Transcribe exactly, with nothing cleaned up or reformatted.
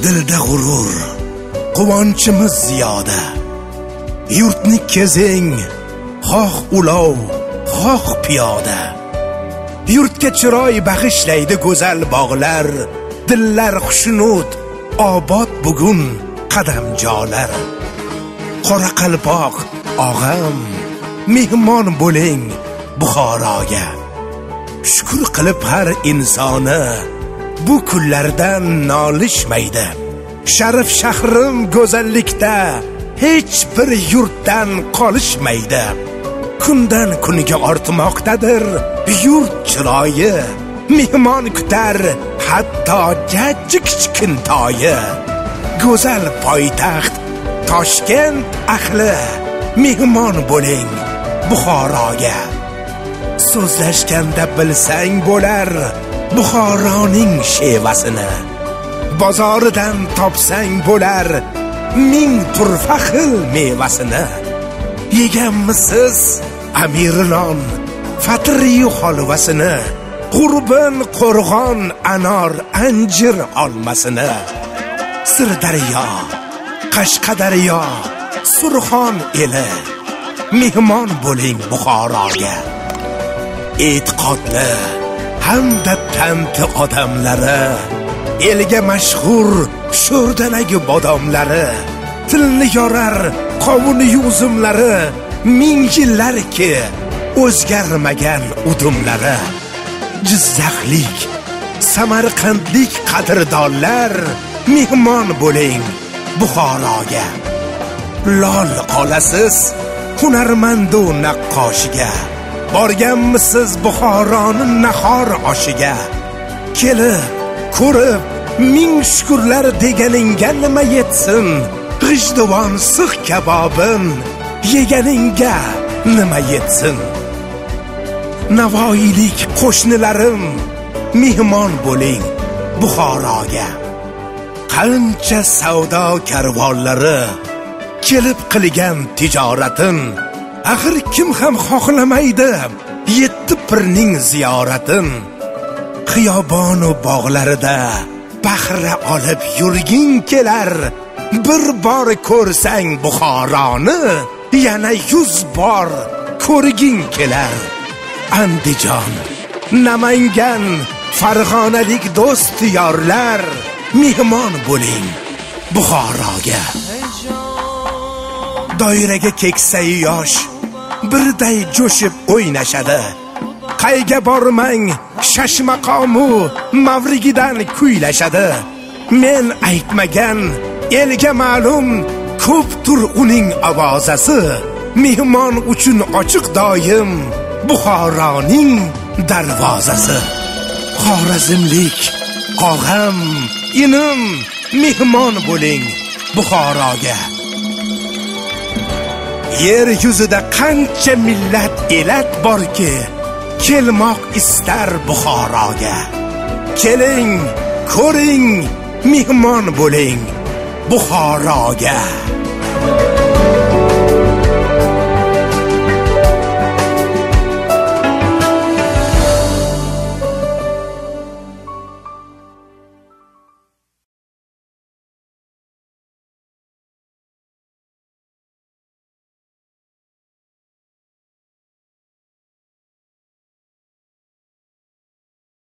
dilda g'urur, quvonchimiz ziyoda. Yurtni kezing, xoh ulov, xoh piyoda. Yurtga chiroy bag'ishlaydi go'zal bog'lar, dillar xushnud, obod bugun qadam jolar. Qoraqalpoq og'am, mehmon bo'ling Buxoroga. Shukr qilib har insoni bu kunlardan nolishmaydi. Sharif shahrim go'zallikda hech bir yurtdan qolishmaydi. Kundan kunga ortmoqdadir yurt chiroyi, mehmon kutar hatto jajji kichkintoyi. Go'zal poytaxt Toshkent ahli, mehmon bo'ling Buxoroga. So'zlashganda bilsang bo'lar Buxoroning shevasini. Bozoridan topsang bo'lar ming turfa xil mevasini. Yeganmisiz Amirlon fatriyu holvasini, Qurbin qo'rg'on anor anjir olmasini. Sirdaryo, Qashqadaryo, Surxon eli, mehmon bo'ling Buxoroga. E'tiqodli hamda tanti odamlari, elga mashhur sho'rdanagi bodomlari, tilni yorar qovuni uzumlari, ming yillarki o'zgarmagan udumlari. Jizzaxlik, Samarqandlik qadrdonlar, mehmon bo'ling Buxoroga. Lol qolasiz hunarmandu naqqoshiga. Borganmisiz Buxoroning nahor oshiga? Kelib, ko'rib, ming shukurlar deganingga nima yetsin? G'ijduvon six kabobin yeganingga nima yetsin? Navoiylik qo'shnilarim, mehmon bo'ling Buxoroga. Qancha savdo karvonlari kelib qilgan tijoratin, axir kim ham xohlamaydi yetti pirning ziyoratin. Xiyobon va bog'larida bahra olib yurging kelar. Bir bor ko'rsang Buxoroni, yana yuz bor ko'rging kelar. Andijon, Namangan, Farg'onalik do'st yorlar, mehmon bo'ling Buxoroga. Doiraga keksay yosh birday jo'shib o'ynashadi. Qayga bormang shashmaqomu mavrigidan kuylashadi. Men aytmagan elga ma'lum ko'ptur uning ovozasi. Mehmon uchun ochiq doim Buxoroning darvozasi. Xorazmlik og'am, inim, mehmon bo'ling Buxoroga. Yer yuzida qancha millat elat borki, kelmoq istar Buxoroga. Keling, ko'ring, mehmon bo'ling Buxoroga.